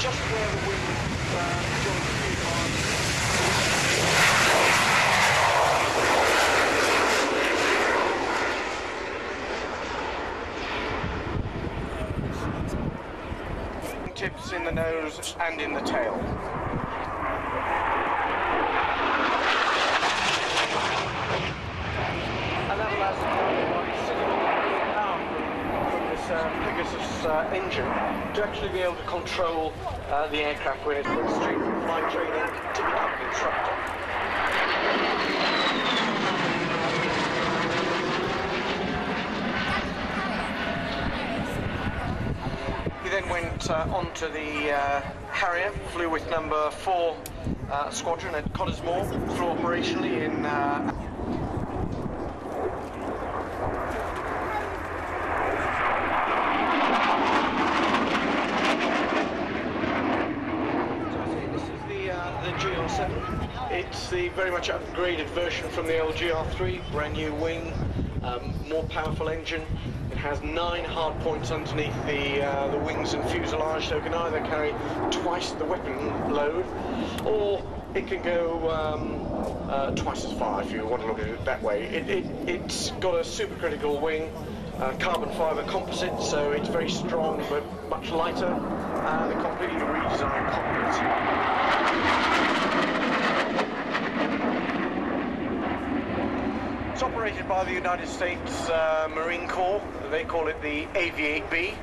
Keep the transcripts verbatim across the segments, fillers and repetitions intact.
just where the wing uh, joins the fuselage. Tips in the nose and in the tail. And that allows the pilot, while he's sitting on the power from this uh, Pegasus uh, engine, to actually be able to control uh, the aircraft when it's went straight from flight training to becoming instructor. He then went uh, on to the uh, Harrier, flew with number four uh, squadron at Cottesmore, flew operationally in uh, G R seven. It's the very much upgraded version from the old G R three, brand new wing, um, more powerful engine. It has nine hard points underneath the uh, the wings and fuselage, so it can either carry twice the weapon load, or it can go um, uh, twice as far if you want to look at it that way. It, it, it's got a supercritical wing, uh, carbon fibre composite, so it's very strong but much lighter, and a completely redesigned cockpit. It's operated by the United States uh, Marine Corps. They call it the Aviate B.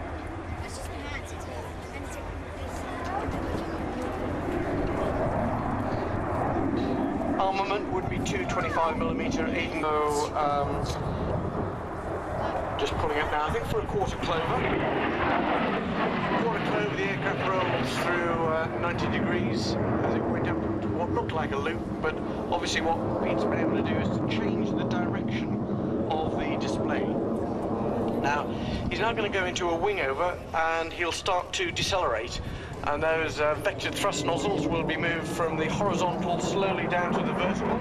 Armament would be two twenty-five millimeter eight oh. Um, just pulling up now, I think for a quarter clover. Quarter clover, the aircraft rolls through uh, ninety degrees as it went up to what looked like a loop, but obviously what Pete's been able to do is to change the direction of the display. Now, he's now going to go into a wing over and he'll start to decelerate, and those uh, vectored thrust nozzles will be moved from the horizontal slowly down to the vertical.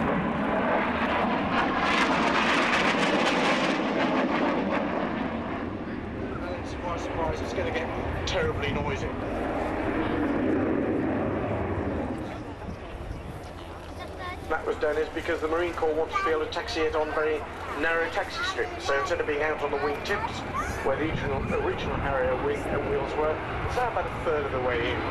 And surprise, surprise, it's going to get terribly noisy. That was done is because the Marine Corps wants to be able to taxi it on very narrow taxi strips. So instead of being out on the wing tips, where the original, original Harrier wing and wheels were, it's now about a third of the way in.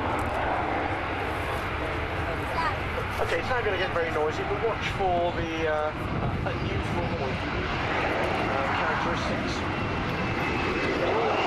Okay, it's now going to get very noisy, but watch for the uh, unusual or unique uh, characteristics.